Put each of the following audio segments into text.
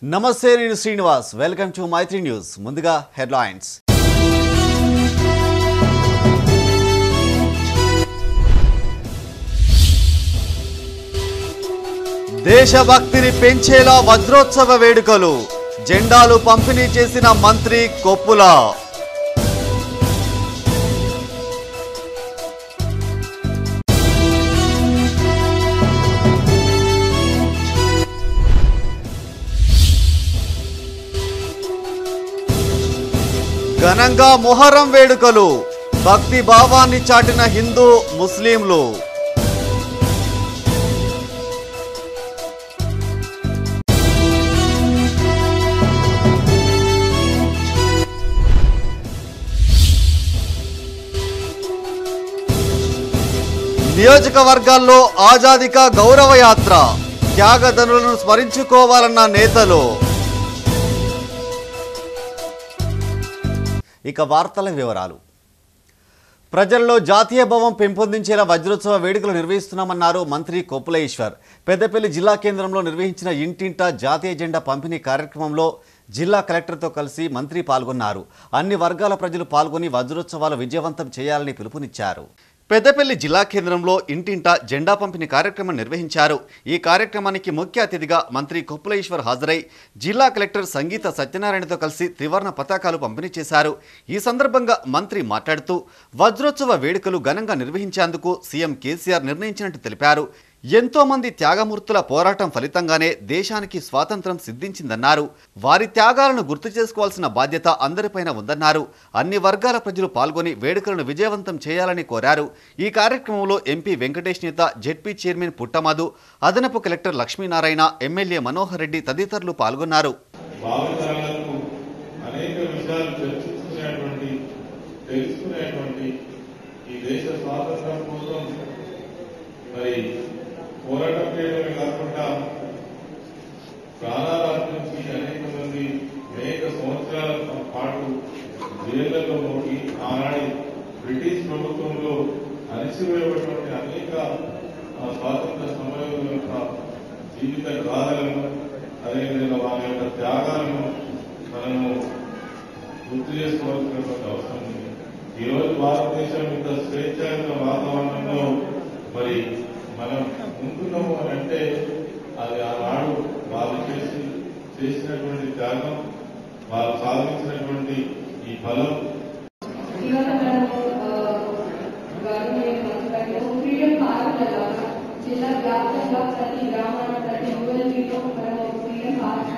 నమస్తే నేను Srinivas welcome to Maitri news ముందుగా హెడ్లైన్స్ దేశభక్తిని పెంచేలా వజ్రోత్సవ వేడుకలు జెండాలు పంపిణీ చేసిన మంత్రి కొప్పుల ఘనంగా మొహర్రం వేడుకలు భక్తి భావాన్ని చాటిన హిందూ ముస్లింలు నియోజకవర్గాల్లో ఆజాదీ కా గౌరవ యాత్ర త్యాగధనులను స్మరించుకోవాలన్న నేతలు ఇక వార్తల వివరాలు ప్రజల్లో జాతీయ భావం పెంపొందించేలా వజ్రోత్సవ వేడుకలు నిర్వహిస్తున్నామన్నారు మంత్రి కొప్పుల ఈశ్వర్ పెద్దపల్లి జిల్లా కేంద్రంలో నిర్వహించిన ఇంటింటా జాతీయ జెండా పంపిణీ కార్యక్రమంలో జిల్లా కలెక్టర్తో కలిసి మంత్రి పాల్గొన్నారు అన్ని వర్గాల ప్రజలు పాల్గొని వజ్రోత్సవాలు విజయవంతం చేయాలని పిలుపునిచ్చారు పెద్దపల్లి జిల్లా కేంద్రంలో ఇంటింటా జెండా పంపిణీ కార్యక్రమం నిర్వహించారు ఈ కార్యక్రమానికి ముఖ్య అతిథిగా మంత్రి కొప్పుల ఈశ్వర్ హాజరై జిల్లా కలెక్టర్ సంగీత సత్యనారాయణతో కలిసి త్రివర్ణ పతాకాలు పంపిణీ చేశారు ఈ సందర్భంగా మంత్రి మాట్లాడుతూ వజ్రోత్సవ వేడుకలు ఘనంగా నిర్వహించేందుకు సీఎం కేసీఆర్ నిర్ణయించినట్టు తెలిపారు ఎంతో మంది త్యాగమూర్తుల పోరాటం ఫలితంగానే దేశానికి స్వాతంత్రం సిద్ధించిందన్నారు వారి త్యాగాలను గుర్తు చేసుకోవాల్సిన బాధ్యత అందరిపైన ఉందన్నారు అన్ని వర్గాల ప్రజలు పాల్గొని వేడుకలను విజయవంతం చేయాలని కోరారు ఈ కార్యక్రమంలో ఎంపీ వెంకటేష్ నేత జెడ్పీ చైర్మన్ పుట్టమధు అదనపు కలెక్టర్ లక్ష్మీనారాయణ ఎమ్మెల్యే మనోహర్ రెడ్డి తదితరులు పాల్గొన్నారు పోరాటం చేయడమే కాకుండా ప్రాణాల నుంచి అనేక మంది అనేక సంవత్సరాల పాటు జైళ్లలో నోటి ఆనాటి బ్రిటిష్ ప్రభుత్వంలో అణిచివేయబడినటువంటి అనేక స్వాతంత్ర సమయంలో యొక్క జీవిత గాథలను అదేవిధంగా వారి యొక్క త్యాగాలను మనము గుర్తు చేసుకోవాల్సినటువంటి అవసరం ఉంది. ఈరోజు భారతదేశం ఇంత స్వేచ్ఛాయుత వాతావరణంలో మరి మనం ఉంటున్నాము అని అంటే అది ఆనాడు వాళ్ళు చేసినటువంటి త్యాగం వాళ్ళు సాధించినటువంటి ఈ ఫలం జిల్లా వ్యాప్తంగా ప్రతి గ్రామాల ప్రతి ఊరిలో మనం ఫ్రీడమ్ పార్క్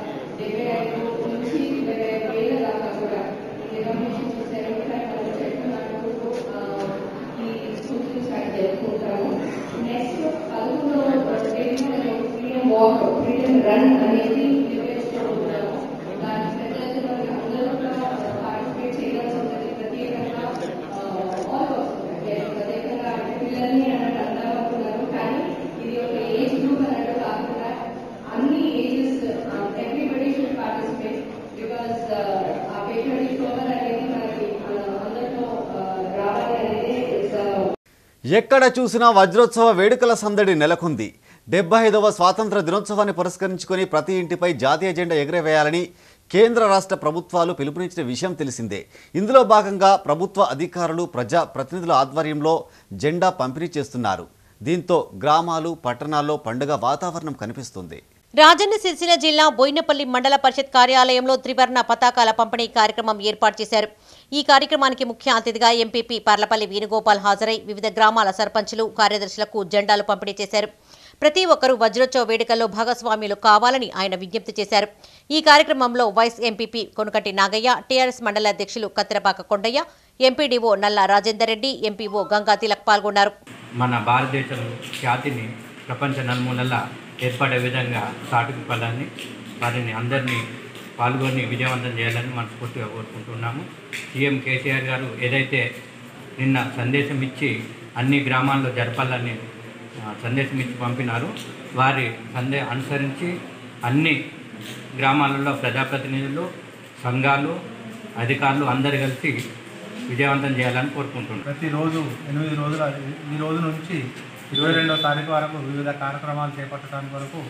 75 నుంచి 25,000 దాకా కూడా రికమెండేషన్ 75 చెట్లు నాటుకు ఈ స్కూల్స్ స్టార్ట్ చేసుకుంటాము. నెక్స్ట్ 11వ తేదీన ఫ్రీడమ్ వాక్ ఫ్రీడమ్ రన్ అనేది నిర్వహిస్తున్నాము. దాని ప్రజలు అందరూ కూడా పార్టిసిపేట్ చేయాల్సి ఉంటుంది. ప్రత్యేకంగా ఆల్ ప్రత్యేకంగా పిల్లల్ని అన్నట్టు అందరూ ఉన్నారు కానీ ఇది ఒక ఏజ్ గ్రూప్ అన్నట్టు కాకుండా అన్ని ages everybody should participate because ఆ పేట్రియాటిక్ పవర్ అనేది మనకి అందరితో రావాలి అనేది ఎక్కడ చూసినా వజ్రోత్సవ వేడుకల సందడి నెలకొంది 75వ స్వాతంత్ర దినోత్సవాన్ని పురస్కరించుకొని ప్రతి ఇంటిపై జాతీయ జెండా ఎగురవేయాలని కేంద్ర రాష్ట్ర ప్రభుత్వాలు పిలుపునిచ్చిన విషయం తెలిసిందే ఇందులో భాగంగా ప్రభుత్వ అధికారులు ప్రజా ప్రతినిధుల ఆధ్వర్యంలో జెండా పంపిణీ చేస్తున్నారు దీంతో గ్రామాలు పట్టణాల్లో పండుగ వాతావరణం కనిపిస్తుంది రాజన్న సిరిసిల్ల జిల్లా బోయినపల్లి మండల పరిషత్ కార్యాలయంలో త్రివర్ణ పతాకాల పంపిణీ కార్యక్రమం ఏర్పాటు చేశారు ఈ కార్యక్రమానికి ముఖ్య అతిథిగా ఎంపీపీ పర్లపల్లి వేణుగోపాల్ హాజరై వివిధ గ్రామాల సర్పంచులు కార్యదర్శులకు జెండాలు పంపిణీ చేశారు ప్రతి ఒక్కరూ వజ్రోత్సవ వేడుకల్లో భాగస్వామ్యులు కావాలని ఆయన విజ్ఞప్తి చేశారు ఈ కార్యక్రమంలో vice MPP Konukati Nagaiah TRS మండల అధ్యక్షులు కత్తిరపాక కొండయ్య ఎంపీడీఓ నల్ల రాజేందర్ రెడ్డి ఎంపీఓ గంగా తిలక్ పాల్గొన్నారు మన భారతదేశం ఖ్యాతిని ప్రపంచ నలుమూలలా ఏర్పడే విధంగా చాటుకు పడాలని వారిని అందరినీ పాల్గొని విజయవంతం చేయాలని మనస్ఫూర్తిగా కోరుకుంటున్నాము సీఎం కేసీఆర్ గారు ఏదైతే నిన్న సందేశం ఇచ్చి అన్ని గ్రామాల్లో జరపాలని సందేశం ఇచ్చి పంపినారు వారి అనుసరించి అన్ని గ్రామాలలో ప్రజాప్రతినిధులు సంఘాలు అధికారులు అందరు కలిసి విజయవంతం చేయాలని కోరుకుంటున్నాం ప్రతిరోజు 8 రోజుల ఈ రోజు నుంచి 22వ తారీఖు వరకు వివిధ కార్యక్రమాలు చేపట్టడానికి వరకు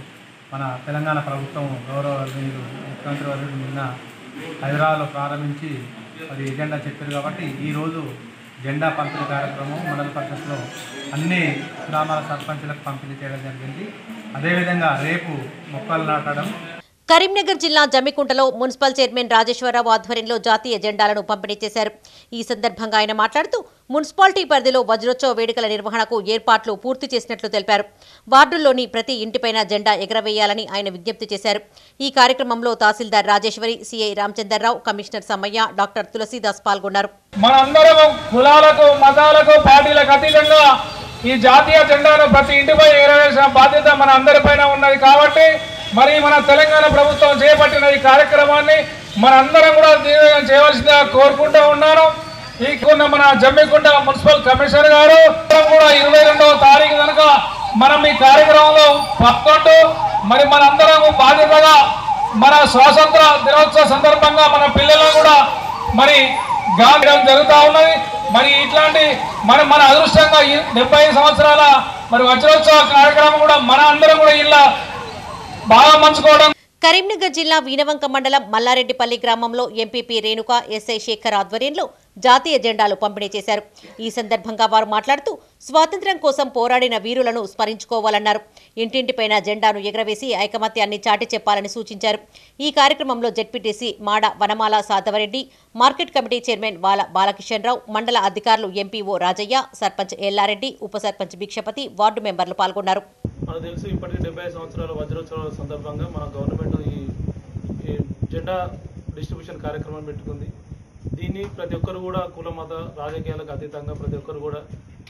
మన తెలంగాణ ప్రభుత్వం గౌరవనీయులు ముఖ్యమంత్రి వర్యులు నిన్న హైదరాబాద్లో ప్రారంభించి అది ఎజెండా చెప్పారు కాబట్టి ఈరోజు జెండా పంపిణీ కార్యక్రమం మండల పరిషత్లో అన్ని గ్రామాల సర్పంచులకు పంపిణీ చేయడం జరిగింది. అదేవిధంగా రేపు మొక్కలు నాటడం. కరీంనగర్ జిల్లా జమ్మికుంటలో మున్సిపల్ చైర్మన్ రాజేశ్వరరావు ఆధ్వర్యంలో జాతీయ జెండాలను పంపిణీ చేశారు. ఈ సందర్భంగా ఆయన మాట్లాడుతూ మున్సిపాలిటీ పరిధిలో వజ్రోత్సవ వేడుకల నిర్వహణకు ఏర్పాట్లు పూర్తి చేసినట్లు తెలిపారు. వార్డుల్లోని ప్రతి ఇంటిపైన జెండా ఎగరవేయాలని ఆయన విజ్ఞప్తి చేశారు. ఈ కార్యక్రమంలో tahsildar Rajeswari, CI Ramachandra Rao, commissioner Sammaiah, doctor Tulasidas పాల్గొన్నారు. మనందరం కులాలకు, మతాలకు, పార్టీలకు అతీతంగా ఈ జాతీయ జెండాను ప్రతి ఇంటిపై ఎగరవేసిన బాధ్యత మన అందరిపైన ఉన్నది. కాబట్టి మరి మన తెలంగాణ ప్రభుత్వం చేపట్టిన ఈ కార్యక్రమాన్ని మనందరం కూడా దిగ్విజయం చేయవలసిందిగా కోరుకుంటూ ఉన్నాను. ఈ మన జమ్మికుంట మున్సిపల్ కమిషనర్ గారు కూడా 22వ తారీఖు కనుక మనం ఈ కార్యక్రమంలో పాల్గొంటూ మరి మనందరం బాధ్యతగా మన స్వాతంత్ర దినోత్సవ సందర్భంగా మన పిల్లలను కూడా మరి గాంచడం జరుగుతూ ఉన్నది. మరి ఇట్లాంటి మన అదృష్టంగా 75 సంవత్సరాల మరి వజ్రోత్సవ కార్యక్రమం కూడా మన అందరం కూడా ఇలా బాగా మంచుకోవడం. కరీంనగర్ జిల్లా వీనవంక మండలం మల్లారెడ్డిపల్లి గ్రామంలో ఎంపీపీ రేణుక, ఎస్ఐ శేఖర్ ఆధ్వర్యంలో జాతీయ జెండాలు పంపిణీ చేశారు. ఈ సందర్భంగా వారు మాట్లాడుతూ స్వాతంత్ర్యం కోసం పోరాడిన వీరులను స్మరించుకోవాలన్నారు. ఇంటింటిపైన జెండాను ఎగరవేసి ఐకమత్యాన్ని చాటి చెప్పాలని సూచించారు. ఈ కార్యక్రమంలో ZPTC Mada Vanamala Sadhava Reddy, market committee chairman Vala Balakishan రావు, మండల అధికారులు ఎంపీఓ రాజయ్య, సర్పంచ్ ఎల్లారెడ్డి, ఉప సర్పంచ్ భిక్షపతి, వార్డు మెంబర్లు పాల్గొన్నారు. మనకు తెలుసు ఇప్పటికీ 75 సంవత్సరాల వజ్రోత్సవాల సందర్భంగా మన గవర్నమెంట్ ఈ జెండా డిస్ట్రిబ్యూషన్ కార్యక్రమం పెట్టుకుంది. దీన్ని ప్రతి ఒక్కరు కూడా కుల మత రాజకీయాలకు అతీతంగా ప్రతి ఒక్కరు కూడా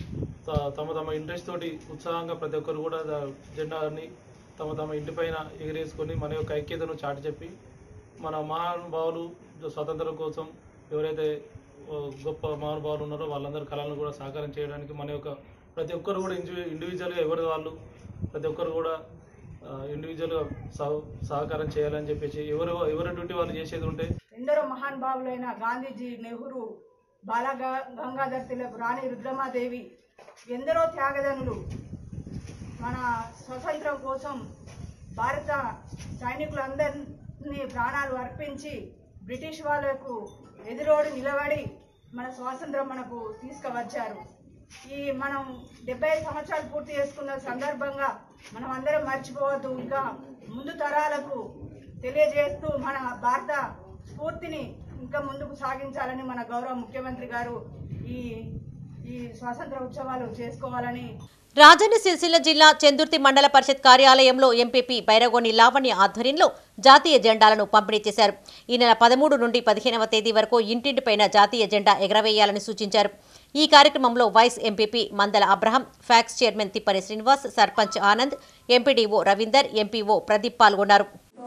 తమ ఇంట్రెస్ట్ తోటి ఉత్సాహంగా ప్రతి ఒక్కరు కూడా జెండాని తమ ఇంటిపైన ఎగిరేసుకొని మన యొక్క ఐక్యతను చాటి చెప్పి మన మహానుభావులు స్వాతంత్రం కోసం ఎవరైతే గొప్ప మహానుభావులు ఉన్నారో వాళ్ళందరి కళలను కూడా సాకారం చేయడానికి మన యొక్క ప్రతి ఒక్కరు కూడా ఇండివిజువల్గా ఎవరి వాళ్ళు ప్రతి ఒక్కరు కూడా ఇండివిజువల్గా సహకారం చేయాలని చెప్పేసి ఎవరి డ్యూటీ వాళ్ళు చేసేది ఉంటే ఎందరో మహానుభావులైన గాంధీజీ, నెహ్రూ, గంగాధర్ తిలక్, రాణి రుద్రమాదేవి ఎందరో త్యాగదనులు మన స్వతంత్రం కోసం భారత సైనికులందరినీ ప్రాణాలు అర్పించి బ్రిటిష్ వాళ్లకు ఎదురోడి నిలబడి మన స్వాతంత్రం మనకు తీసుకువచ్చారు. ఈ మనం 75 సంవత్సరాలు పూర్తి చేసుకున్న సందర్భంగా మనం అందరం మర్చిపోవద్దు. ఇంకా ముందు తరాలకు తెలియజేస్తూ మన భారత స్ఫూర్తిని ఇంకా ముందుకు సాగించాలని మన గౌరవ ముఖ్యమంత్రి గారు ఈ స్వాతంత్ర ఉత్సవాలు చేసుకోవాలని. రాజన్న సిరిసిల్ల జిల్లా చెందుర్తి మండల పరిషత్ కార్యాలయంలో ఎంపీపీ బైరగోని లావణ్య ఆధ్వర్యంలో జాతీయ జెండాలను పంపిణీ చేశారు. ఈ నెల 13 నుండి 15వ తేదీ వరకు ఇంటింటిపైన జాతీయ జెండా ఎగరవేయాలని సూచించారు. ఈ కార్యక్రమంలో vice MPP Mandala Abraham, PACS chairman Thippani Srinivas, sarpanch Anand, MPDO Ravinder, MPO Pradeep పాల్గొన్నారు.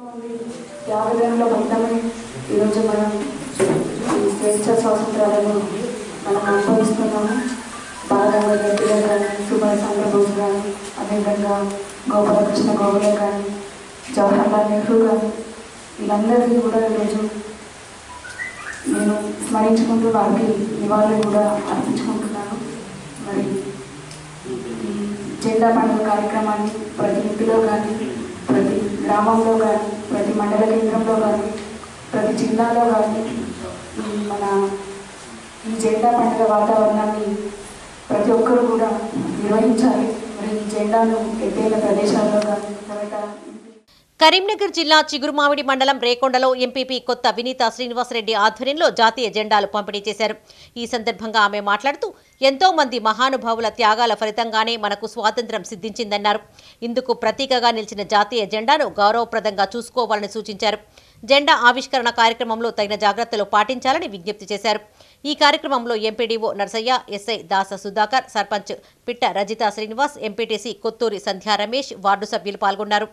బాలగంగాధర్ తిలక్ కానీ, సుభాష్ చంద్రబోస్ కానీ, అదేవిధంగా గోపాలకృష్ణ గోఖలే కానీ, జవహర్లాల్ నెహ్రూ కానీ, వీళ్ళందరికీ కూడా ఈరోజు నేను స్మరించుకుంటూ వారికి నివాళులు కూడా అర్పించుకుంటున్నాను. మరి ఈ జెండా పండుగ కార్యక్రమాన్ని ప్రతి ఇంటిలో కానీ, ప్రతి గ్రామంలో కానీ, ప్రతి మండల కేంద్రంలో కానీ, ప్రతి జిల్లాలో కానీ మన ఈ జెండా పండుగ వాతావరణాన్ని ప్రతి ఒక్కరు కూడా నిర్వహించాలి. మరి ఈ జెండాను ఎత్తైన ప్రదేశాల్లో కానీ కరీంనగర్ జిల్లా చిగురుమామిడి మండలం రేకొండలో ఎంపీపీ కొత్త వినీత శ్రీనివాసరెడ్డి ఆధ్వర్యంలో జాతీయ జెండాలు పంపిణీ చేశారు. ఈ సందర్భంగా ఆమె మాట్లాడుతూ ఎంతో మంది మహానుభావుల త్యాగాల ఫలితంగానే మనకు స్వాతంత్ర్యం సిద్ధించిందన్నారు. ఇందుకు ప్రతీకగా నిలిచిన జాతీయ జెండాను గౌరవప్రదంగా చూసుకోవాలని సూచించారు. జెండా ఆవిష్కరణ కార్యక్రమంలో తగిన జాగ్రత్తలు పాటించాలని విజ్ఞప్తి చేశారు. ఈ కార్యక్రమంలో ఎంపీడీఓ నర్సయ్య, ఎస్ఐ దాస సుధాకర్, సర్పంచ్ పిట్ట రజితా శ్రీనివాస్, ఎంపీటీసీ కొత్తూరి సంధ్యా రమేష్, వార్డు సభ్యులు పాల్గొన్నారు.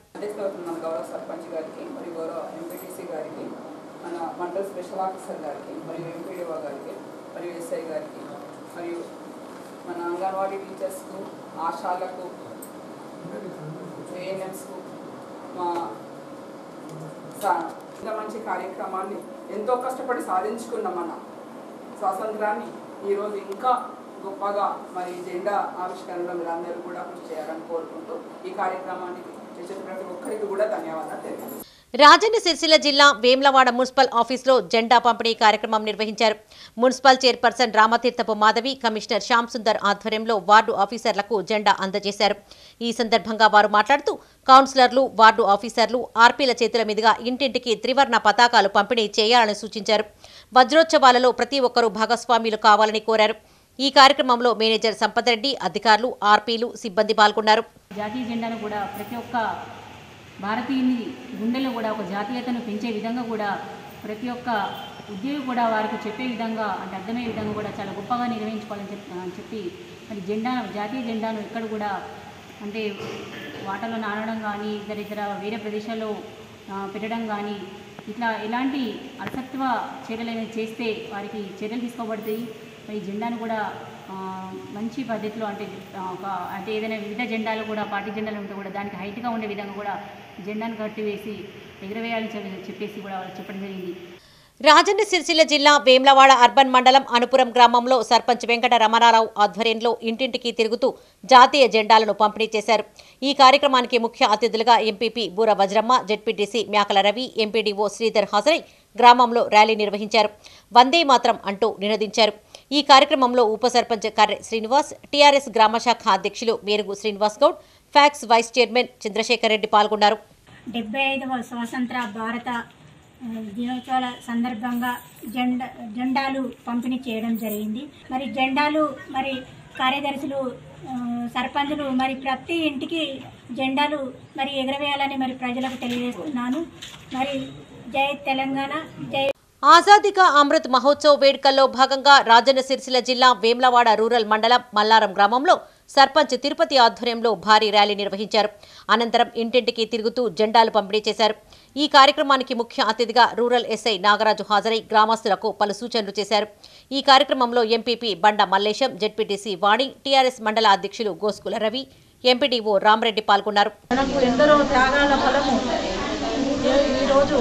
మండల స్పెషల్ ఆఫీసర్ గారికి మరియు ఎంపీడీఓ గారికి మరియు ఎస్ఐ గారికి మరియు మన అంగన్వాడీ టీచర్స్కు, ఆశాలకు, ఏఎన్ఎంస్కు మా ఇంత మంచి కార్యక్రమాన్ని ఎంతో కష్టపడి సాధించుకున్న మన స్వాతంత్రాన్ని ఈరోజు ఇంకా గొప్పగా మరి జెండా ఆవిష్కరణలో మీరందరూ కూడా కృషి చేయాలని కోరుకుంటూ ఈ కార్యక్రమానికి చేసిన ప్రతి ఒక్కరికి కూడా ధన్యవాదాలు తెలియజేస్తున్నాను. రాజన్న సిరిసిల్ల జిల్లా వేమ్లవాడ మున్సిపల్ ఆఫీసులో జెండా పంపిణీ కార్యక్రమం నిర్వహించారు. Municipal chairperson Ramatheerthapu Madhavi, commissioner Shyam Sundar ఆధ్వర్యంలో వార్డు ఆఫీసర్లకు జెండా అందజేశారు. ఈ సందర్భంగా వారు మాట్లాడుతూ కౌన్సిలర్లు, వార్డు ఆఫీసర్లు, ఆర్పీల చేతుల మీదుగా ఇంటింటికి త్రివర్ణ పతాకాలు పంపిణీ చేయాలని సూచించారు. వజ్రోత్సవాలలో ప్రతి ఒక్కరూ భాగస్వామ్యులు కావాలని కోరారు. ఈ కార్యక్రమంలో మేనేజర్ సంపత్ రెడ్డి, అధికారులు, ఆర్పీలు, సిబ్బంది పాల్గొన్నారు. జాతీయ జెండాను కూడా ప్రతి ఒక్క భారతీయుని గుండెలో కూడా ఒక జాతీయతను పెంచే విధంగా కూడా ప్రతి ఒక్క ఉద్యోగి కూడా వారికి చెప్పే విధంగా అంటే అర్థమయ్యే విధంగా కూడా చాలా గొప్పగా నిర్వహించుకోవాలని చెప్పి మరి జాతీయ జెండాను ఎక్కడ కూడా అంటే వాటర్లో నానడం కానీ ఇతర వేరే ప్రదేశాల్లో పెట్టడం కానీ ఇట్లా ఎలాంటి అలసత్వ చర్యలు చేస్తే వారికి చర్యలు తీసుకోబడతాయి. మరి జెండాను కూడా మంచి పద్ధతిలో అంటే ఏదైనా వివిధ జెండాలు కూడా పార్టీ జెండాలు ఉంటే కూడా దానికి హైట్గా ఉండే విధంగా కూడా జెండాను కట్టివేసి ఎగురవేయాలని చెప్పేసి కూడా వాళ్ళు చెప్పడం జరిగింది. రాజన్న సిరిసిల్ల జిల్లా వేమ్లవాడ అర్బన్ మండలం అనుపురం గ్రామంలో సర్పంచ్ వెంకట రమణారావు ఆధ్వర్యంలో ఇంటింటికి తిరుగుతూ జాతీయ జెండాలను పంపిణీ చేశారు. ఈ కార్యక్రమానికి ముఖ్య అతిథులుగా MPP Bura Vajramma, ZPTC Myakala Ravi, MPDO Sridhar హాజరై గ్రామంలో ర్యాలీ నిర్వహించారు. వందే మాత్రం అంటూ నినదించారు. ఈ కార్యక్రమంలో ఉప సర్పంచ్ కర్రె శ్రీనివాస్, టీఆర్ఎస్ గ్రామశాఖ అధ్యక్షులు Merugu Srinivas Goud, PACS vice chairman Chandrasekhar Reddy పాల్గొన్నారు. 75వ స్వాతంత్ర భారత దినోత్సవాల సందర్భంగా జెండాలు పంపిణీ చేయడం జరిగింది. మరి జెండాలు మరి కార్యదర్శులు, సర్పంచులు మరి ప్రతి ఇంటికి జెండాలు మరి ఎగరవేయాలని మరి ప్రజలకు తెలియజేస్తున్నాను. మరి జై తెలంగాణ, జై ఆజాదీ కా అమృత్ మహోత్సవ్ వేడుకల్లో భాగంగా రాజన్న సిరిసిల్ల జిల్లా వేమ్లవాడ రూరల్ మండలం మల్లారం గ్రామంలో సర్పంచ్ తిరుపతి ఆధ్వర్యంలో భారీ ర్యాలీ నిర్వహించారు. అనంతరం ఇంటింటికి తిరుగుతూ జెండాలు పంపిణీ చేశారు. ఈ కార్యక్రమానికి ముఖ్య అతిథిగా రూరల్ ఎస్ఐ నాగరాజు హాజరై గ్రామస్తులకు పలు సూచనలు చేశారు. ఈ కార్యక్రమంలో ఎంపీపీ బండ మల్లేశం, జెడ్పీటీసీ వాణి, టీఆర్ఎస్ మండల అధ్యక్షులు గోస్కుల రవి, ఎంపీడీఓ రామరెడ్డి పాల్గొన్నారు. ఎందరో త్యాగాల ఫలము ఈరోజు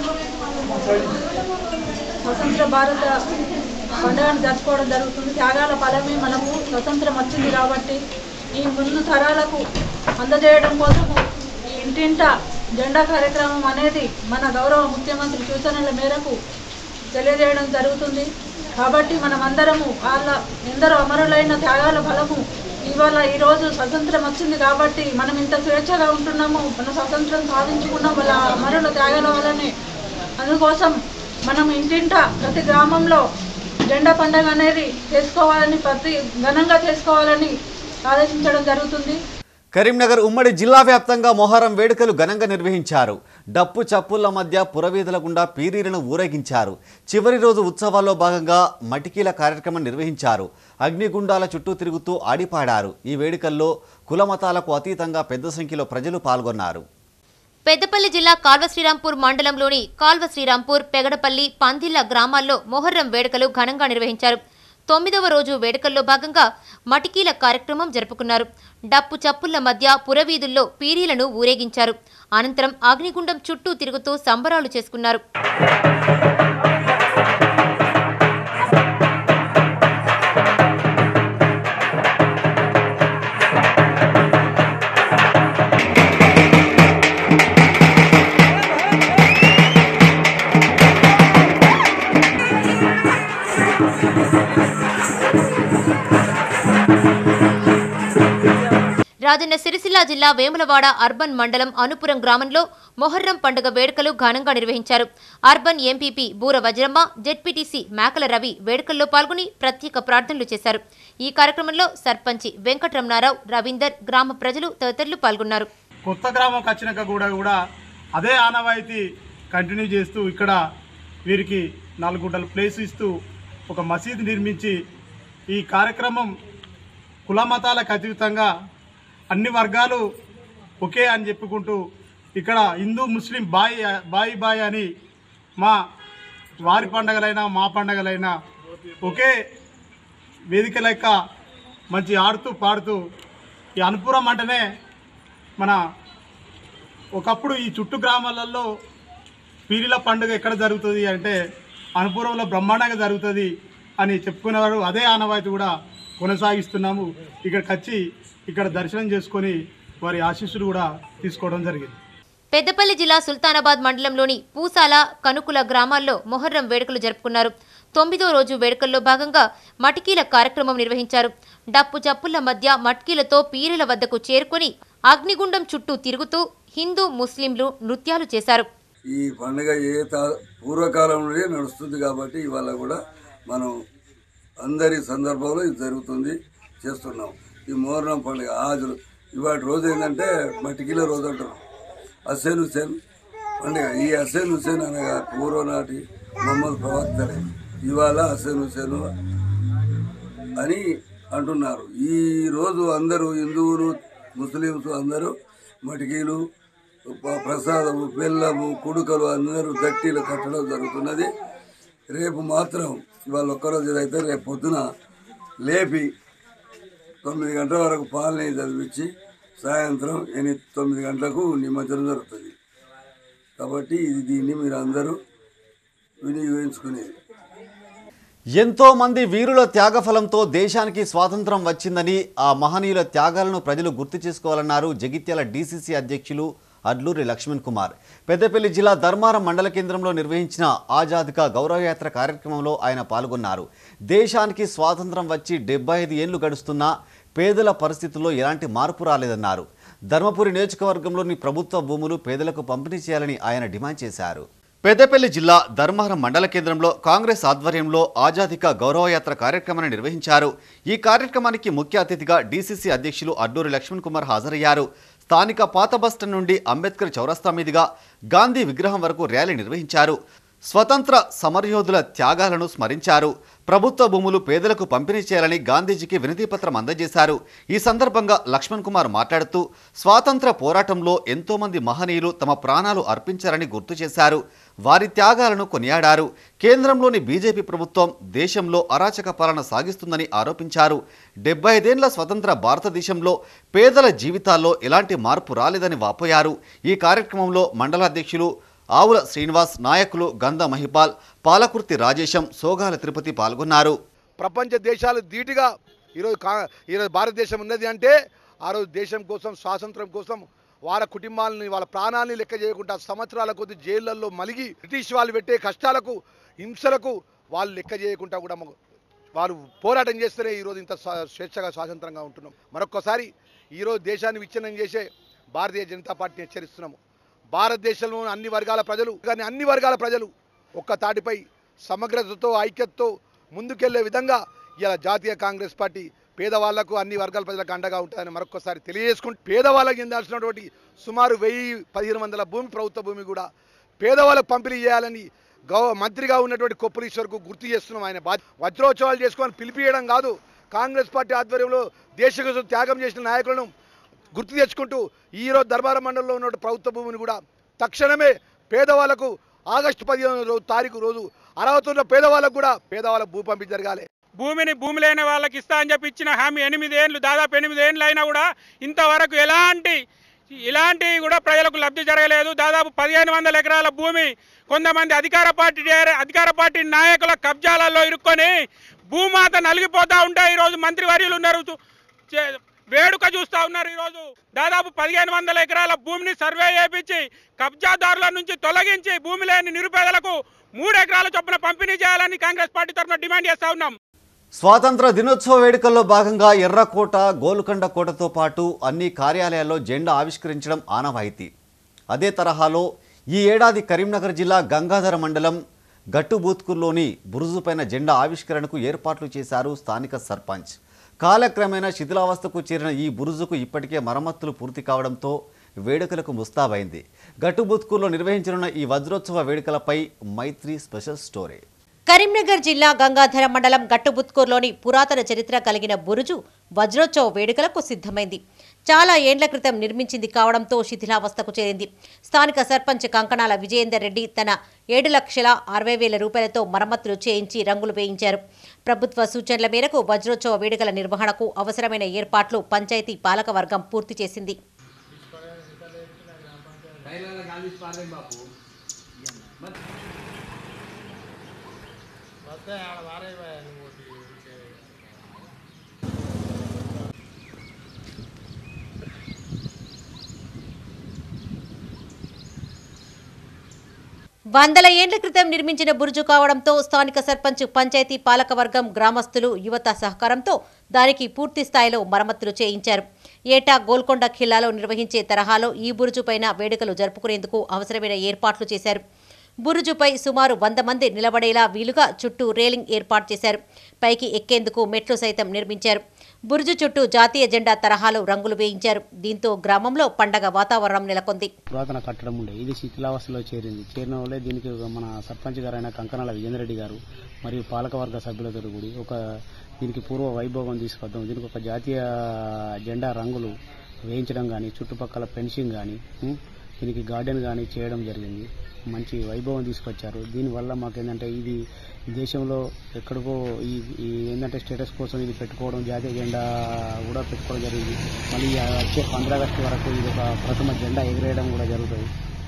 స్వతంత్ర భారత పండుగను జరుపుకోవడం జరుగుతుంది. త్యాగాల ఫలమే మనకు స్వతంత్రం వచ్చింది కాబట్టి ఈ ముందు తరాలకు అందజేయడం కోసము ఈ ఇంటింట జెండా కార్యక్రమం అనేది మన గౌరవ ముఖ్యమంత్రి సూచనల మేరకు తెలియజేయడం జరుగుతుంది. కాబట్టి మనమందరము వాళ్ళ ఎందరో అమరులైన త్యాగాల ఫలము ఇవాళ ఈరోజు స్వతంత్రం వచ్చింది కాబట్టి మనం ఇంత స్వేచ్ఛగా ఉంటున్నాము. మన స్వతంత్రం సాధించుకున్నాం వాళ్ళ అమరుల త్యాగాల వల్లనే. అందుకోసం మనం ఇంటింట ప్రతి గ్రామంలో జెండా పండుగ అనేది చేసుకోవాలని, ప్రతి ఘనంగా చేసుకోవాలని ఆదేశించడం జరుగుతుంది. కరీంనగర్ ఉమ్మడి జిల్లా వ్యాప్తంగా మొహరం వేడుకలు ఘనంగా నిర్వహించారు. డప్పు చప్పుళ్ల మధ్య పురవీధుల గుండా పీరీలను ఊరేగించారు. చివరి రోజు ఉత్సవాల్లో భాగంగా మటికీల కార్యక్రమం నిర్వహించారు. అగ్నిగుండాల చుట్టూ తిరుగుతూ ఆడిపాడారు. ఈ వేడుకల్లో కులమతాలకు అతీతంగా పెద్ద సంఖ్యలో ప్రజలు పాల్గొన్నారు. పెద్దపల్లి జిల్లా కాల్వ శ్రీరాంపూర్ మండలంలోని కాల్వ శ్రీరాంపూర్, పెగడపల్లి, పందిళ్ల గ్రామాల్లో మొహర్రం వేడుకలు ఘనంగా నిర్వహించారు. 9వ రోజు వేడుకల్లో భాగంగా మటికీల కార్యక్రమం జరుపుకున్నారు. డప్పు చప్పుళ్ల మధ్య పురవీధుల్లో పీరీలను ఊరేగించారు. అనంతరం అగ్నిగుండం చుట్టూ తిరుగుతూ సంబరాలు చేసుకున్నారు. రాజన్న సిరిసిల్ల జిల్లా వేములవాడ అర్బన్ మండలం అనుపురం గ్రామంలో మొహర్రం పండుగ వేడుకలు ఘనంగా నిర్వహించారు. Urban MPP Bura Vajramma, ZPTC Myakala Ravi వేడుకల్లో పాల్గొని ప్రత్యేక ప్రార్థనలు చేశారు. ఈ కార్యక్రమంలో సర్పంచి వెంకటరమణారావు, రవీందర్, గ్రామ ప్రజలు తదితరులు పాల్గొన్నారు. కొత్త గ్రామం వచ్చినాక కూడా అదే ఆనవాయితీ కంటిన్యూ చేస్తూ ఇక్కడ వీరికి 4 గుంటల ప్లేస్ ఇస్తూ ఒక మసీదు నిర్మించి ఈ కార్యక్రమం కుల మతాలకు అతీతంగా అన్ని వర్గాలు ఒకే అని చెప్పుకుంటూ ఇక్కడ హిందూ ముస్లిం బాయి అని మా వారి పండగలైనా మా పండగలైనా ఒకే వేదిక లెక్క మంచి ఆడుతూ పాడుతూ ఈ అనుపురం అంటేనే మన ఒకప్పుడు ఈ చుట్టు గ్రామాలలో పీరీల పండుగ ఎక్కడ జరుగుతుంది అంటే అనుపురంలో బ్రహ్మాండంగా జరుగుతుంది అని చెప్పుకునేవారు. అదే ఆనవాయితీ కూడా కొనసాగిస్తున్నాము. ఇక్కడికి వచ్చి ఇక్కడ దర్శనం చేసుకొని వారి ఆశీస్సులు కూడా తీసుకోవడం జరిగింది. పెద్దపల్లి జిల్లా సుల్తానాబాద్ మండలంలోని పూసాల కనుకుల గ్రామాల్లో మొహర్రం వేడుకలు జరుపుకున్నారు. 9వ రోజు వేడుకల్లో భాగంగా మటికీల కార్యక్రమం నిర్వహించారు. డప్పు చప్పుల మధ్య మట్కీలతో పీరుల వద్దకు చేరుకుని అగ్నిగుండం చుట్టూ తిరుగుతూ హిందూ ముస్లింలు నృత్యాలు చేశారు. ఈ పండుగ పూర్వకాలం నుండి నడుస్తుంది కాబట్టి ఇవాళ కూడా మనం అందరి సందర్భంలో ఇది జరుగుతుంది చేస్తున్నాం. ఈ మొహర్రం పండుగ ఇవాటి రోజు ఏంటంటే మటికీల రోజు అంటారు. హసేన్ హుసేన్ పండుగ. ఈ హసేన్ హుసేన్ అనగా పూర్వనాటి మొహమ్మద్ ప్రవక్తలే ఇవాళ హసేన్ హుసేన్ అని అంటున్నారు. ఈ రోజు అందరూ హిందువులు ముస్లింస్ అందరూ మటికీలు ప్రసాదము బెల్లము కుడుకలు అందరూ గట్టీలు కట్టడం జరుగుతున్నది. రేపు మాత్రం ఇవాళ ఒక్కరోజు అయితే రేపు పొద్దున లేపి 9 గంటల వరకు పాలన చదివించి సాయంత్రం 9 గంటలకు నిమజ్జనం జరుగుతుంది. కాబట్టి దీన్ని మీరు అందరూ వినియోగించుకునేది. ఎంతో మంది వీరుల త్యాగఫలంతో దేశానికి స్వాతంత్రం వచ్చిందని ఆ మహనీయుల త్యాగాలను ప్రజలు గుర్తు చేసుకోవాలన్నారు జగిత్యాల డీసీసీ అధ్యక్షులు అడ్లూరి లక్ష్మణ్ కుమార్. పెద్దపల్లి జిల్లా ధర్మారం మండల కేంద్రంలో నిర్వహించిన ఆజాద్ కా గౌరవయాత్ర కార్యక్రమంలో ఆయన పాల్గొన్నారు. దేశానికి స్వాతంత్రం వచ్చి 75 ఏళ్లు గడుస్తున్నా పేదల పరిస్థితుల్లో ఎలాంటి మార్పు రాలేదన్నారు. ధర్మపురి నియోజకవర్గంలోని ప్రభుత్వ భూములు పేదలకు పంపిణీ చేయాలని ఆయన డిమాండ్ చేశారు. పెద్దపల్లి జిల్లా ధర్మారం మండల కేంద్రంలో కాంగ్రెస్ ఆధ్వర్యంలో ఆజాద్ కా గౌరవయాత్ర కార్యక్రమాన్ని నిర్వహించారు. ఈ కార్యక్రమానికి ముఖ్య అతిథిగా డీసీసీ అధ్యక్షులు అడ్లూరి లక్ష్మణ్ కుమార్ హాజరయ్యారు. స్థానిక పాత బస్టాండ్ నుండి అంబేద్కర్ చౌరస్తా మీదుగా గాంధీ విగ్రహం వరకు ర్యాలీ నిర్వహించారు. స్వతంత్ర సమరయోధుల త్యాగాలను స్మరించారు. ప్రభుత్వ భూములు పేదలకు పంపిణీ చేయాలని గాంధీజీకి వినతిపత్రం అందజేశారు. ఈ సందర్భంగా లక్ష్మణ్ కుమార్ మాట్లాడుతూ స్వాతంత్ర పోరాటంలో ఎంతోమంది మహనీయులు తమ ప్రాణాలు అర్పించారని గుర్తు చేశారు. వారి త్యాగాలను కొనియాడారు. కేంద్రంలోని బీజేపీ ప్రభుత్వం దేశంలో అరాచక పాలన సాగిస్తుందని ఆరోపించారు. 75 ఏళ్ల స్వతంత్ర భారతదేశంలో పేదల జీవితాల్లో ఎలాంటి మార్పు రాలేదని వాపోయారు. ఈ కార్యక్రమంలో మండలాధ్యక్షులు ఆవుల శ్రీనివాస్, నాయకులు గంధ మహిపాల్, పాలకుర్తి రాజేశం, సోగాల తిరుపతి పాల్గొన్నారు. ప్రపంచ దేశాలు ధీటుగా ఈరోజు భారతదేశం ఉన్నది అంటే ఆ రోజు దేశం కోసం స్వాతంత్రం కోసం వాళ్ళ కుటుంబాలని వాళ్ళ ప్రాణాలని లెక్క చేయకుండా సంవత్సరాల కొద్ది జైళ్లలో మలిగి బ్రిటిష్ వాళ్ళు పెట్టే కష్టాలకు హింసలకు వాళ్ళు లెక్క చేయకుండా కూడా వారు పోరాటం చేస్తేనే ఈరోజు ఇంత స్వేచ్ఛగా స్వాతంత్రంగా ఉంటున్నాం. మరొక్కసారి ఈరోజు దేశాన్ని విచ్ఛిన్నం చేసే భారతీయ జనతా పార్టీని హెచ్చరిస్తున్నాము. భారతదేశంలో అన్ని వర్గాల ప్రజలు ఒక్క తాటిపై సమగ్రతతో ఐక్యతతో ముందుకెళ్లే విధంగా ఇలా జాతీయ కాంగ్రెస్ పార్టీ పేదవాళ్లకు అన్ని వర్గాల ప్రజలకు అండగా ఉంటుందని మరొకసారి తెలియజేసుకుంటూ పేదవాళ్ళకి చెందాల్సినటువంటి సుమారు 1500 భూమి ప్రభుత్వ భూమి కూడా పేదవాళ్ళకు పంపిణీ చేయాలని మంత్రిగా ఉన్నటువంటి కొప్పులీశ్వర్కు గుర్తు చేస్తున్నాం. ఆయన వజ్రోత్సవాలు చేసుకొని పిలిపియడం కాదు, కాంగ్రెస్ పార్టీ ఆధ్వర్యంలో దేశ కోసం త్యాగం చేసిన నాయకులను గుర్తు తెచ్చుకుంటూ ఈరోజు ధర్మారం మండలంలో ఉన్న ప్రభుత్వ భూమిని కూడా తక్షణమే పేదవాళ్లకు ఆగస్టు 15వ తారీఖు రోజు అర్హత ఉన్న పేదవాళ్ళకు కూడా పేదవాళ్ళకు భూ పంపిణీ జరగాలి. భూమి లేని వాళ్ళకి ఇస్తా అని చెప్పి ఇచ్చిన హామీ 8 ఏళ్ళు దాదాపు 8 ఏళ్ళు అయినా కూడా ఇంతవరకు ఇలాంటి కూడా ప్రజలకు లబ్ధి జరగలేదు. దాదాపు 1500 ఎకరాల భూమి కొంతమంది అధికార పార్టీ నాయకుల కబ్జాలలో ఇరుక్కొని భూమాత నలిగిపోతా ఉంటే ఈరోజు మంత్రివర్యులు ఉన్నారు, వేడుక చూస్తూ ఉన్నారు. ఈరోజు దాదాపు 1500 ఎకరాల భూమిని సర్వే చేయించి కబ్జాదారుల నుంచి తొలగించి భూమి లేని నిరుపేదలకు 3 ఎకరాల చొప్పున పంపిణీ చేయాలని కాంగ్రెస్ పార్టీ తరఫున డిమాండ్ చేస్తా ఉన్నాం. స్వాతంత్ర దినోత్సవ వేడుకల్లో భాగంగా ఎర్రకోట, గోల్కొండ కోటతో పాటు అన్ని కార్యాలయాల్లో జెండా ఆవిష్కరించడం ఆనవాయితీ. అదే తరహాలో ఈ ఏడాది కరీంనగర్ జిల్లా గంగాధర మండలం గట్టుబూత్కూర్లోని బురుజుపైన జెండా ఆవిష్కరణకు ఏర్పాట్లు చేశారు స్థానిక సర్పంచ్. కాలక్రమేణా శిథిలావస్థకు చేరిన ఈ బురుజుకు ఇప్పటికే మరమ్మతులు పూర్తి కావడంతో వేడుకలకు ముస్తాబైంది. గట్టుబూత్కూర్లో నిర్వహించనున్న ఈ వజ్రోత్సవ వేడుకలపై మైత్రి స్పెషల్ స్టోరీ. కరీంనగర్ జిల్లా గంగాధర మండలం గట్టుబుత్కూర్లోని పురాతన చరిత్ర కలిగిన బురుజు వజ్రోత్సవ వేడుకలకు సిద్ధమైంది. చాలా ఏండ్ల క్రితం నిర్మించింది కావడంతో శిథిలావస్థకు చేరింది. స్థానిక సర్పంచ్ కంకణాల విజయేందర్ రెడ్డి తన 7,60,000 రూపాయలతో మరమ్మతులు చేయించి రంగులు వేయించారు. ప్రభుత్వ సూచనల మేరకు వజ్రోత్సవ వేడుకల నిర్వహణకు అవసరమైన ఏర్పాట్లు పంచాయతీ పాలకవర్గం పూర్తి చేసింది. వందల ఏండ్ల క్రితం నిర్మించిన బురుజు కావడంతో స్థానిక సర్పంచ్, పంచాయతీ పాలకవర్గం, గ్రామస్తులు, యువత సహకారంతో దానికి పూర్తి స్థాయిలో మరమ్మతులు చేయించారు. ఏటా గోల్కొండ ఖిల్లాలో నిర్వహించే తరహాలో ఈ బురుజు పైన వేడుకలు జరుపుకునేందుకు అవసరమైన ఏర్పాట్లు చేశారు. బురుజుపై సుమారు 100 మంది నిలబడేలా వీలుగా చుట్టూ రేలింగ్ ఏర్పాటు చేశారు. పైకి ఎక్కేందుకు మెట్లు సైతం నిర్మించారు. బురుజు చుట్టూ జాతీయ జెండా తరహాలో రంగులు వేయించారు. దీంతో గ్రామంలో పండగ వాతావరణం నెలకొంది. పురాతన కట్టడం ఉండే ఇది శిథిలావస్థలో చేరిన వల్లే దీనికి మన సర్పంచ్ గారైన కంకణాల విజేంద్రరెడ్డి గారు మరియు పాలకవర్గ సభ్యులతో కూడి దీనికి పూర్వ వైభోగం తీసుకొద్దాం, దీనికి ఒక జాతీయ జెండా రంగులు వేయించడం కానీ, చుట్టుపక్కల ఫెన్సింగ్ కానీ, దీనికి గార్డెన్ కానీ చేయడం జరిగింది. మంచి వైభవం తీసుకొచ్చారు. దీనివల్ల మాకేంటంటే ఇది దేశంలో ఎక్కడికో ఈ ఏంటంటే స్టేటస్ కోసం ఇది పెట్టుకోవడం, జాతీయ జెండా కూడా పెట్టుకోవడం జరిగింది. మళ్ళీ వచ్చే 15 ఆగస్టు వరకు ఇది ఒక ప్రథమ జెండా ఎగిరేయడం కూడా జరుగుతుంది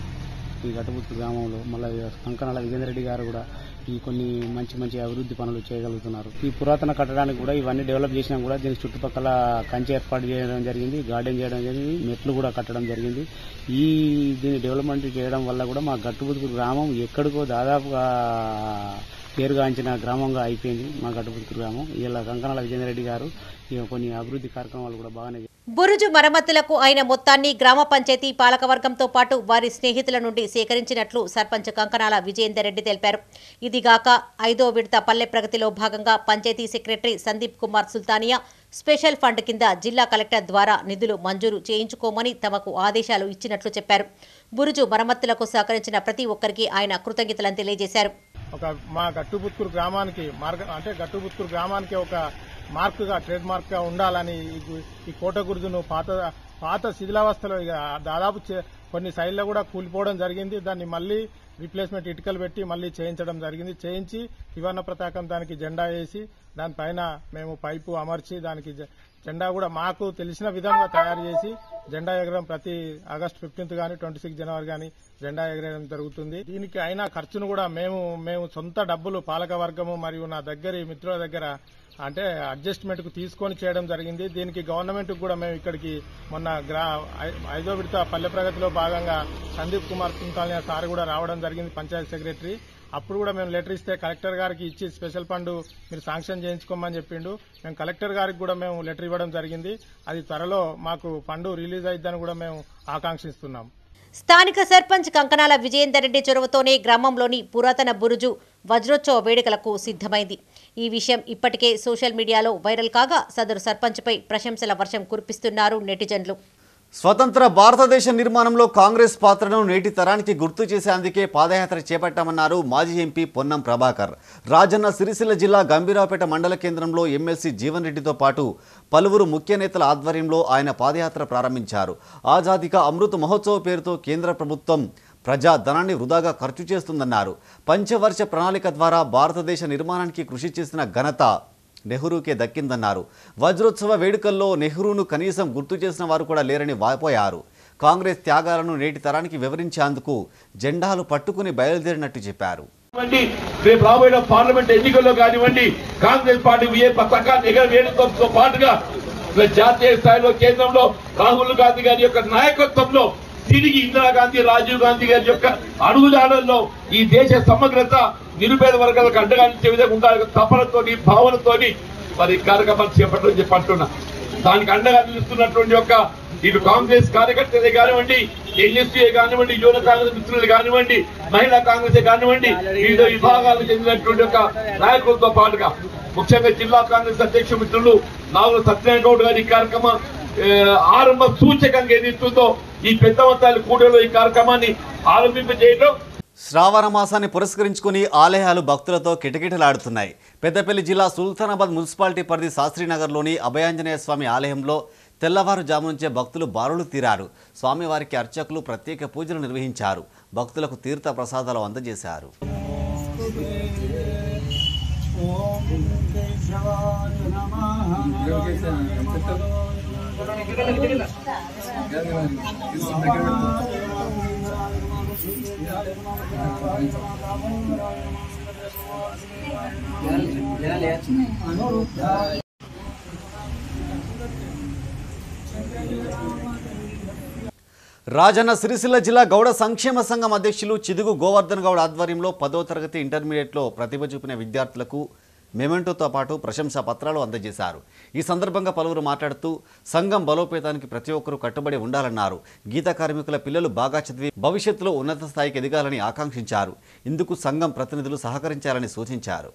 ఈ గట్టుపుత్తూరు గ్రామంలో. మళ్ళీ కంకణాల విజేంద్రరెడ్డి గారు కూడా ఈ కొన్ని మంచి అభివృద్ధి పనులు చేయగలుగుతున్నారు. ఈ పురాతన కట్టడానికి కూడా ఇవన్నీ డెవలప్ చేసినా కూడా దీనికి చుట్టుపక్కల కంచె ఏర్పాటు చేయడం జరిగింది, గార్డెన్ చేయడం జరిగింది, మెట్లు కూడా కట్టడం జరిగింది. దీన్ని డెవలప్మెంట్ చేయడం వల్ల కూడా మా గట్టుపుత్తూరు గ్రామం ఎక్కడికో దాదాపుగా పేరుగాంచిన గ్రామంగా అయిపోయింది మా గట్టుపుత్తూరు గ్రామం. ఇలా కంకణాల విజేంద్రరెడ్డి గారు కొన్ని అభివృద్ధి కార్యక్రమాలు కూడా బాగానే. బురుజు మరమ్మతులకు అయిన మొత్తాన్ని గ్రామ పంచాయతీ పాలకవర్గంతో పాటు వారి స్నేహితుల నుండి సేకరించినట్లు సర్పంచ్ కంకణాల విజయేందర్ రెడ్డి తెలిపారు. ఇదిగాక 5వ విడత పల్లె ప్రగతిలో భాగంగా panchayat secretary Sandeep Kumar Sultania special fund కింద జిల్లా కలెక్టర్ ద్వారా నిధులు మంజూరు చేయించుకోమని తమకు ఆదేశాలు ఇచ్చినట్లు చెప్పారు. బురుజు మరమ్మతులకు సహకరించిన ప్రతి ఒక్కరికి ఆయన కృతజ్ఞతలను తెలియజేశారు. మా గట్టుపుత్తూరు గ్రామానికి గట్టుపుత్తూరు గ్రామానికి ఒక మార్కుగా, ట్రేడ్ మార్క్గా ఉండాలని ఈ కోట గురుజును పాత శిథిలావస్థలో దాదాపు కొన్ని సైడ్లో కూడా కూలిపోవడం జరిగింది. దాన్ని మళ్లీ రీప్లేస్మెంట్ ఇటుకలు పెట్టి మళ్లీ చేయించడం జరిగింది. చేయించి త్రివర్ణ పతాకం దానికి జెండా వేసి దానిపైన మేము పైపు అమర్చి దానికి జెండా కూడా మాకు తెలిసిన విధంగా తయారు చేసి జెండా ఎగరడం ప్రతి ఆగస్టు 15th కానీ 26 జనవరి కానీ జెండా ఎగరేయడం జరుగుతుంది. దీనికి అయిన ఖర్చును కూడా మేము సొంత డబ్బులు పాలక వర్గము మరియు నా దగ్గర మిత్రుల దగ్గర అడ్జస్ట్మెంట్ కు తీసుకొని చేయడం జరిగింది. దీనికి గవర్నమెంట్ కూడా మేము ఇక్కడికి మొన్న 5వ విడత పల్లె ప్రగతిలో భాగంగా సందీప్ కుమార్ సుల్తానియా సార్ కూడా రావడం జరిగింది, పంచాయతీ సెక్రటరీ. అప్పుడు కూడా మేము లెటర్ ఇస్తే కలెక్టర్ గారికి ఇచ్చి స్పెషల్ ఫండ్ మీరు శాంక్షన్ చేయించుకోమని చెప్పిండు. మేము కలెక్టర్ గారికి కూడా మేము లెటర్ ఇవ్వడం జరిగింది. అది త్వరలో మాకు ఫండ్ రిలీజ్ అయిద్దని కూడా మేము ఆకాంక్షిస్తున్నాం. స్థానిక సర్పంచ్ కంకణాల విజయేందర్ రెడ్డి చొరవతోనే గ్రామంలోని పురాతన బురుజు వజ్రోత్సవ వేడుకలకు సిద్ధమైంది. ఈ విషయం ఇప్పటికే సోషల్ మీడియాలో వైరల్ కాగా సదరు సర్పంచ్పై ప్రశంసల వర్షం కురిపిస్తున్నారు నెటిజన్లు. స్వతంత్ర భారతదేశ నిర్మాణంలో కాంగ్రెస్ పాత్రను నేటి తరానికి గుర్తు చేసేందుకే పాదయాత్ర చేపట్టామన్నారు మాజీ ఎంపీ పొన్నం ప్రభాకర్. రాజన్న సిరిసిల్ల జిల్లా గంభీరావుపేట మండల కేంద్రంలో ఎమ్మెల్సీ జీవన్ రెడ్డితో పాటు పలువురు ముఖ్య నేతల ఆధ్వర్యంలో ఆయన పాదయాత్ర ప్రారంభించారు. ఆజాదీ కా అమృత్ మహోత్సవ్ పేరుతో కేంద్ర ప్రభుత్వం ప్రజా ధనాన్ని వృధాగా ఖర్చు చేస్తుందన్నారు. పంచవర్ష ప్రణాళిక ద్వారా భారతదేశ నిర్మాణానికి కృషి చేసిన ఘనత నెహ్రూకే దక్కిందన్నారు. వజ్రోత్సవ వేడుకల్లో నెహ్రూను కనీసం గుర్తు చేసిన వారు కూడా లేరని వాపోయారు. కాంగ్రెస్ త్యాగాలను నేటి తరానికి వివరించేందుకు జెండాలు పట్టుకుని బయలుదేరినట్టు చెప్పారు. రేపు రాబోయే పార్లమెంట్ ఎన్నికల్లో కానివ్వండి, కాంగ్రెస్ పార్టీ పతాకాన్ని ఎగరవేయడంతో పాటుగా జాతీయ స్థాయిలో కేంద్రంలో రాహుల్ గాంధీ గారి యొక్క నాయకత్వంలో తిరిగి ఇందిరాగాంధీ, రాజీవ్ గాంధీ గారి యొక్క అడుగుజాడల్లో ఈ దేశ సమగ్రత నిరుపేద వర్గాలకు అండగా నిలిచే విధంగా ఉండాలి తపనతోని, భావనతోని మరి కార్యక్రమాలు చేపట్టడం చెప్పంటున్నా. దానికి అండగా నిలుస్తున్నటువంటి యొక్క ఇటు కాంగ్రెస్ కార్యకర్తలే కానివ్వండి, ఎన్ఎస్సీ కానివ్వండి, యువన కాంగ్రెస్ మిత్రులు కానివ్వండి, మహిళా కాంగ్రెస్ కానివ్వండి, వివిధ విభాగాలకు చెందినటువంటి యొక్క నాయకులతో పాటుగా ముఖ్యంగా జిల్లా కాంగ్రెస్ అధ్యక్ష మిత్రులు నాగుల సత్యనారాయణ గౌడ్ గారి ఈ కార్యక్రమం ఆరంభ సూచకంగా ఏదిస్తుందో ఈ పెద్ద మొత్తాల కూటలో ఈ కార్యక్రమాన్ని ఆరంభింపజేయడం. శ్రావణ మాసాన్ని పురస్కరించుకుని ఆలయాలు భక్తులతో కిటకిటలాడుతున్నాయి. పెద్దపల్లి జిల్లా సుల్తానాబాద్ మున్సిపాలిటీ పరిధి శాస్త్రీనగర్లోని అభయాంజనేయ స్వామి ఆలయంలో తెల్లవారుజాము నుంచే భక్తులు బారులు తీరారు. స్వామివారికి అర్చకులు ప్రత్యేక పూజలు నిర్వహించారు. భక్తులకు తీర్థ ప్రసాదాలు అందజేశారు. రాజన్న సిరిసిల్ల జిల్లా గౌడ సంక్షేమ సంఘం అధ్యక్షులు చిదుగు గోవర్ధన్ గౌడ్ ఆధ్వర్యంలో 10వ తరగతి ఇంటర్మీడియట్లో ప్రతిభ చూపిన విద్యార్థులకు మెమెంటోతో పాటు ప్రశంసా పత్రాలు అందజేశారు. ఈ సందర్భంగా పలువురు మాట్లాడుతూ సంఘం బలోపేతానికి ప్రతి ఒక్కరూ కట్టుబడి ఉండాలన్నారు. గీత కార్మికుల పిల్లలు బాగా చదివి భవిష్యత్తులో ఉన్నత స్థాయికి ఎదగాలని ఆకాంక్షించారు. ఇందుకు సంఘం ప్రతినిధులు సహకరించాలని సూచించారు.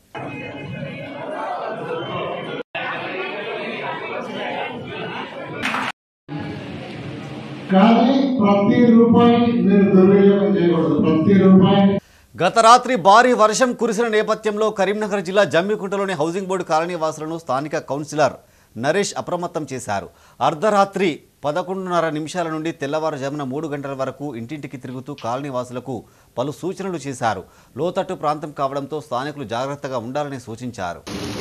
గత రాత్రి భారీ వర్షం కురిసిన నేపథ్యంలో కరీంనగర్ జిల్లా జమ్మికుంటలోని హౌసింగ్ బోర్డు కాలనీ వాసులను స్థానిక కౌన్సిలర్ నరేష్ అప్రమత్తం చేశారు. అర్ధరాత్రి 11:30 నిమిషాల నుండి తెల్లవారుజామున 3 గంటల వరకు ఇంటింటికి తిరుగుతూ కాలనీ వాసులకు పలు సూచనలు చేశారు. లోతట్టు ప్రాంతం కావడంతో స్థానికులు జాగ్రత్తగా ఉండాలని సూచించారు.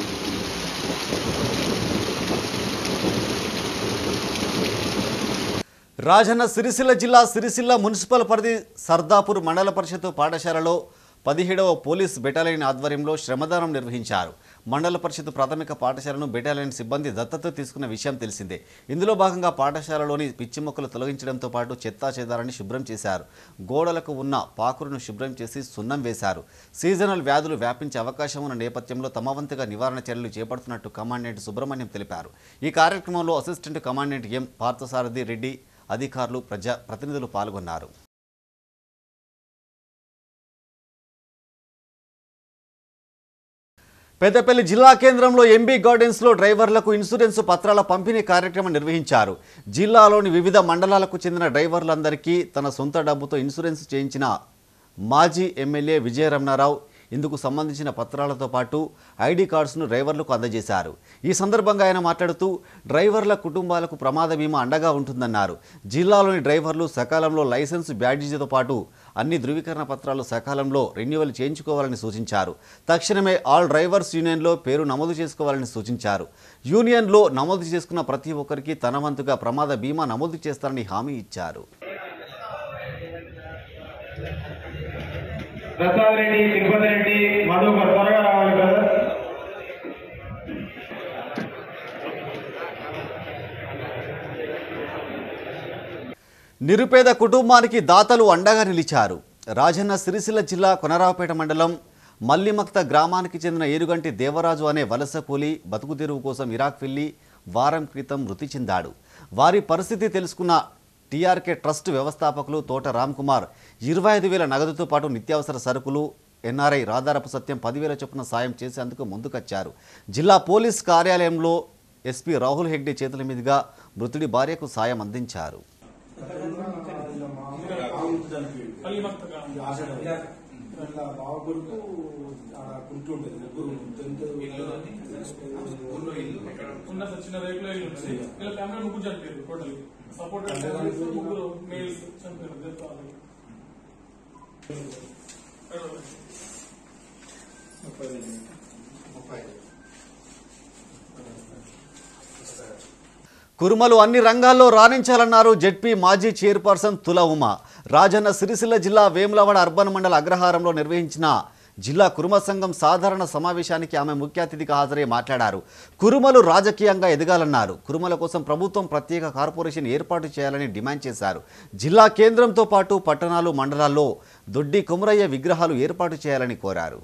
రాజన్న సిరిసిల్ల జిల్లా సిరిసిల్ల మున్సిపల్ పరిధి సర్దాపూర్ మండల పరిషత్ పాఠశాలలో 17వ పోలీస్ బెటాలియన్ ఆధ్వర్యంలో శ్రమదానం నిర్వహించారు. మండల పరిషత్ ప్రాథమిక పాఠశాలను బెటాలియన్ సిబ్బంది దత్తత తీసుకున్న విషయం తెలిసిందే. ఇందులో భాగంగా పాఠశాలలోని పిచ్చి మొక్కలు తొలగించడంతో పాటు చెత్తా చెదారాన్ని శుభ్రం చేశారు. గోడలకు ఉన్న పాకురును శుభ్రం చేసి సున్నం వేశారు. సీజనల్ వ్యాధులు వ్యాపించే అవకాశం ఉన్న నేపథ్యంలో తమ వంతుగా నివారణ చర్యలు చేపడుతున్నట్టు కమాండెంట్ సుబ్రహ్మణ్యం తెలిపారు. ఈ కార్యక్రమంలో assistant commandant M Parthasarathi Reddy, అధికారులు, ప్రతినిధులు పాల్గొన్నారు. పెద్దపల్లి జిల్లా కేంద్రంలో ఎంబీ గార్డెన్స్లో డ్రైవర్లకు ఇన్సూరెన్స్ పత్రాల పంపిణీ కార్యక్రమం నిర్వహించారు. జిల్లాలోని వివిధ మండలాలకు చెందిన డ్రైవర్లందరికీ తన సొంత డబ్బుతో ఇన్సూరెన్స్ చేయించిన మాజీ ఎమ్మెల్యే విజయరమణారావు ఇందుకు సంబంధించిన పత్రాలతో పాటు ఐడి కార్డ్స్ను డ్రైవర్లకు అందజేశారు. ఈ సందర్భంగా ఆయన మాట్లాడుతూ డ్రైవర్ల కుటుంబాలకు ప్రమాద బీమా అండగా ఉంటుందన్నారు. జిల్లాలోని డ్రైవర్లు సకాలంలో లైసెన్స్, బ్యాడ్జీతో పాటు అన్ని ధృవీకరణ పత్రాలు సకాలంలో రెన్యువల్ చేయించుకోవాలని సూచించారు. తక్షణమే ఆల్ డ్రైవర్స్ యూనియన్లో పేరు నమోదు చేసుకోవాలని సూచించారు. యూనియన్లో నమోదు చేసుకున్న ప్రతి ఒక్కరికి తన వంతుగా ప్రమాద బీమా నమోదు చేస్తారని హామీ ఇచ్చారు. ప్రసాద్ రెడ్డి, తిరుపతి రెడ్డి, మధుకర్ త్వరగా రావాలి కదా. నిరుపేద కుటుంబానికి దాతలు అండగా నిలిచారు. రాజన్న సిరిసిల్ల జిల్లా కొనరావుపేట మండలం మల్లిమక్త గ్రామానికి చెందిన ఏరుగంటి దేవరాజు అనే వలస కూలి బతుకు తెరువు కోసం ఇరాక్ వెళ్లి వారం క్రితం మృతి చెందాడు. వారి పరిస్థితి తెలుసుకున్న టీఆర్కే ట్రస్ట్ వ్యవస్థాపకులు తోట రామ్ కుమార్ 25,000 నగదుతో పాటు నిత్యావసర సరుకులు, ఎన్ఆర్ఐ రాధారపు సత్యం 10,000 చొప్పున సాయం చేసేందుకు ముందుకొచ్చారు. జిల్లా పోలీస్ కార్యాలయంలో ఎస్పీ రాహుల్ హెగ్డే చేతుల మీదుగా మృతుడి భార్యకు సాయం అందించారు. కురుమలు అన్ని రంగాల్లో రాణించాలన్నారు జెడ్పీ మాజీ చైర్పర్సన్ తుల ఉమ. రాజన్న సిరిసిల్ల జిల్లా వేములవాడ అర్బన్ మండల అగ్రహారంలో నిర్వహించిన జిల్లా కురుమ సంఘం సాధారణ సమావేశానికి ఆమె ముఖ్య అతిథిగా హాజరై మాట్లాడారు. కురుమలు రాజకీయంగా ఎదగాలన్నారు. కురుమల కోసం ప్రభుత్వం ప్రత్యేక కార్పొరేషన్ ఏర్పాటు చేయాలని డిమాండ్ చేశారు. జిల్లా కేంద్రంతో పాటు పట్టణాలు, మండలాల్లో దొడ్డి కొమరయ్య విగ్రహాలు ఏర్పాటు చేయాలని కోరారు.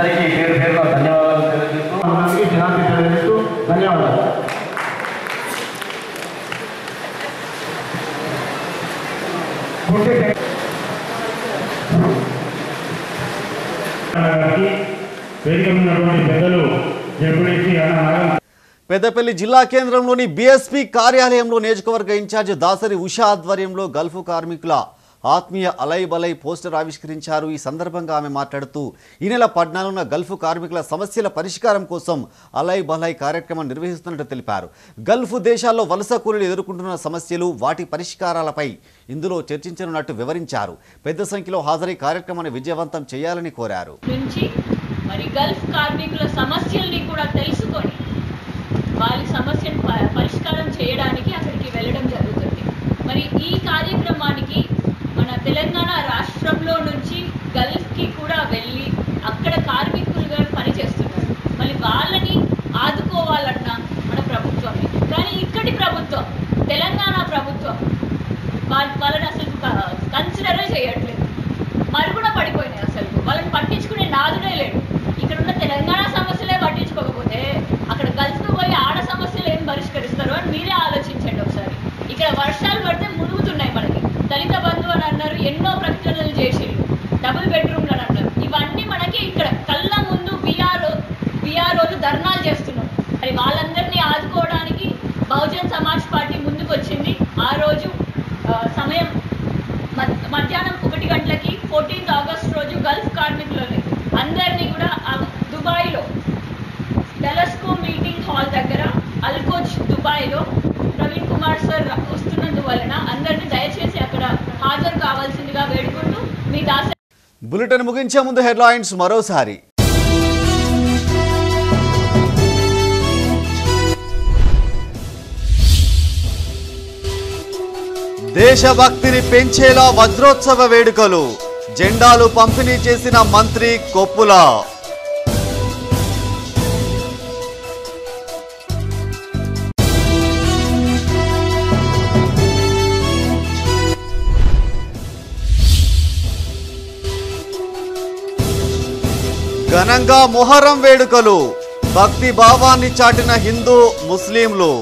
పెద్దపల్లి జిల్లా కేంద్రంలోని బీఎస్పీ కార్యాలయంలో నియోజకవర్గ ఇన్ఛార్జ్ దాసరి ఉషా ఆధ్వర్యంలో గల్ఫ్ కార్మికుల ఆత్మీయ అలై బలై పోస్టర్ ఆవిష్కరించారు. ఈ సందర్భంగా ఆమె మాట్లాడుతూ ఈ నెల 14న గల్ఫ్ కార్మికుల సమస్యల పరిష్కారం కోసం అలై బలై కార్యక్రమం నిర్వహిస్తున్నట్టు తెలిపారు. గల్ఫ్ దేశాల్లో వలస కూలీలు ఎదుర్కొంటున్న సమస్యలు, వాటి పరిష్కారాలపై ఇందులో చర్చించనున్నట్టు వివరించారు. పెద్ద సంఖ్యలో హాజరై కార్యక్రమాన్ని విజయవంతం చేయాలని కోరారు. మరి గల్ఫ్ కార్మికుల సమస్యల్ని కూడా తెలుసుకొని వారి సమస్యను పరిష్కారం చేయడానికి అక్కడికి వెళ్ళడం జరుగుతుంది. మరి ఈ కార్యక్రమానికి మన తెలంగాణ రాష్ట్రంలో నుంచి గల్ఫ్కి కూడా వెళ్ళి అక్కడ కార్మికులుగా పనిచేస్తున్నారు. మరి వాళ్ళని ఆదుకోవాలన్నా మన ప్రభుత్వమే. కానీ ఇక్కడి ప్రభుత్వం, తెలంగాణ ప్రభుత్వం వాళ్ళని అసలు కన్సిడరే చేయట్లేదు, మరుగున పడిపోయినాయి. అసలు వాళ్ళని పట్టించుకునే నాదుడే లేడు. ఇక్కడ ఉన్న తెలంగాణ సమస్యలే పట్టించుకోకపోతే అక్కడ గల్ఫ్కు పోయి ఆడ సమస్యలు ఏం పరిష్కరిస్తారు అని మీరే ఆలోచించండి ఒకసారి. ఇక్కడ వర్షాలు పడితే మునుగుతున్నాయి. మనకి దళిత బంధు అని అన్నారు, ఎన్నో ప్రకటనలు చేసిరు, డబుల్ బెడ్రూమ్లు అని అన్నారు. ఇవన్నీ మనకి ఇక్కడ కళ్ళ ముందు బీఆర్ఓలు ధర్నాలు చేస్తున్నారు. మరి వాళ్ళందరినీ ఆదుకోవడానికి బహుజన్ సమాజ్ పార్టీ ముందుకు వచ్చింది. ఆ రోజు సమయం మధ్యాహ్నం 1 గంటలకి 14th ఆగస్ట్ రోజు గల్ఫ్ కార్మికులని అందరినీ కూడా దుబాయ్లో డెలస్కో మీటింగ్ హాల్ దగ్గర అల్కోచ్ దుబాయ్లో ప్రవీణ్ కుమార్ సార్ వస్తున్నందువలన అందరినీ దయచేసి అక్కడ హాజరు కావాల్సిందిగా వేడుకుంటూ మీ దాస. బులెటిన్ ముగించే ముందు హెడ్లైన్స్ మరోసారి. దేశభక్తిని పెంచేలా వజ్రోత్సవ వేడుకలు, జెండాలు పంపిణీ చేసిన మంత్రి కొప్పుల. ఘనంగా మొహర్రం వేడుకలు, భక్తి భావాన్ని చాటిన హిందూ ముస్లింలు.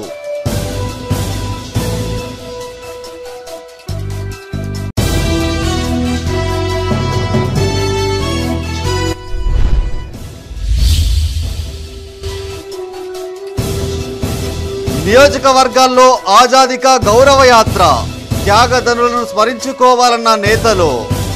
నియోజకవర్గాల్లో ఆజాదీకా గౌరవ యాత్ర, త్యాగధనులను స్మరించుకోవాలన్న నేతలు.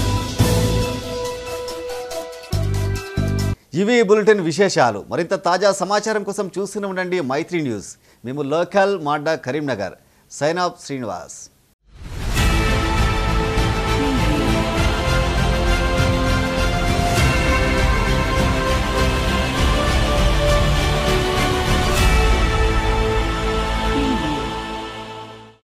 ఇవి బులెటిన్ విశేషాలు. మరింత తాజా సమాచారం కోసం చూస్తూనే ఉండండి మైత్రి న్యూస్. మేము లోకల్ మాడ్డా కరీంనగర్. Sign off Srinivas.